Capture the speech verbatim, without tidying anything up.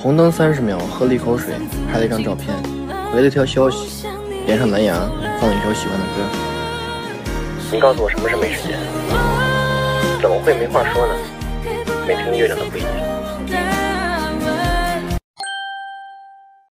红灯三十秒，喝了一口水，拍了一张照片，回了一条消息，连上蓝牙，放了一首喜欢的歌。你告诉我什么是没时间？怎么会没话说呢？每天月亮都不一样。